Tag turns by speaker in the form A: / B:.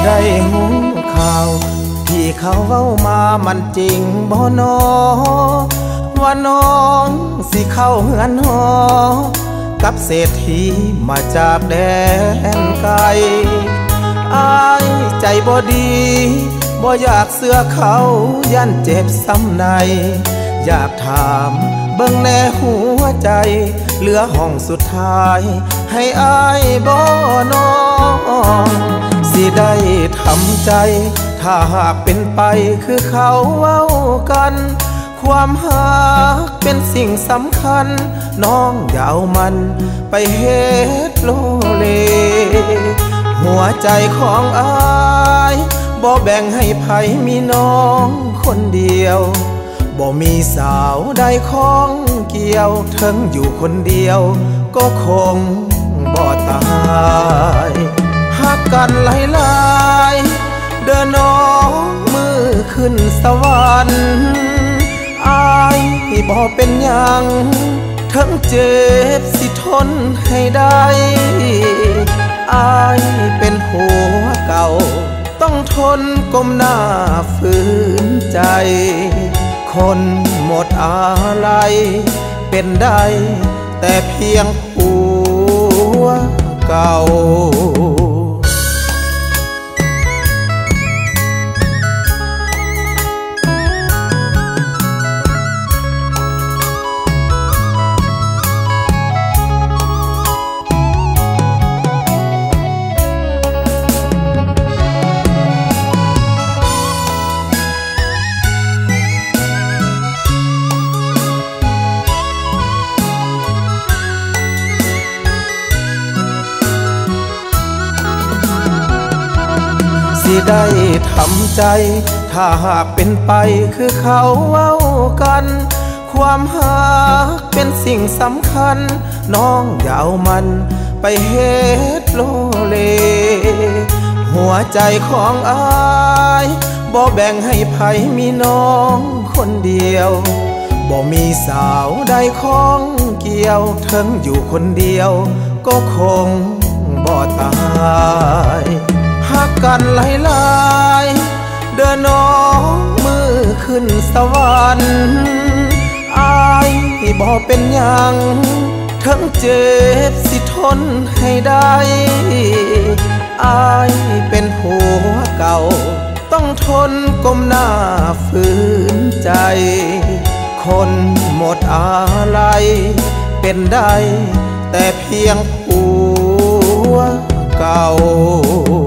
A: ได้หูข่าวที่เขาเว้ามามันจริงบ่นอว่าน้องสิเข้าเฮือนหอกับเศรษฐีมาจากแดนไกลอายใจบ่ดีบ่อยากเสื้อเขายันเจ็บซ้ำในอยากถามเบิ่งแน่หัวใจเหลือห้องสุดท้ายให้อายบ่น้องสิได้ทำใจถ้าหากเป็นไปคือเขาเว้ากันความหักเป็นสิ่งสำคัญน้องอย่าเอามันไปเฮ็ดโลเลหัวใจของอายบ่แบ่งให้ไผมีน้องคนเดียวบ่มีสาวใดของเกี่ยวถึงอยู่คนเดียวก็คงบ่ตายหักกันหลายๆเดินน้องมือขึ้นสวรรค์อายบ่เป็นหยังทั้งเจ็บสิทนให้ได้อายเป็นผัวเก่าต้องทนก้มหน้าฝืนใจคนหมดอะไรเป็นได้แต่เพียงผัวเก่าสิได้ทำใจถ้าหากเป็นไปคือเขาเว้ากันความหักเป็นสิ่งสำคัญน้องอย่าเอามันไปเฮ็ดโลเลหัวใจของอายบ่แบ่งให้ไผมีน้องคนเดียวบ่มีสาวใดของเกี่ยวถึงอยู่คนเดียวก็คงบ่ตายหักกันหลายๆเดินน้องมือขึ้นสวรรค์อายบ่เป็นหยังทั้งเจ็บสิทนให้ได้อายเป็นผัวเก่าต้องทนก้มหน้าฝืนใจคนหมดอะไรเป็นได้แต่เพียงผัวเก่า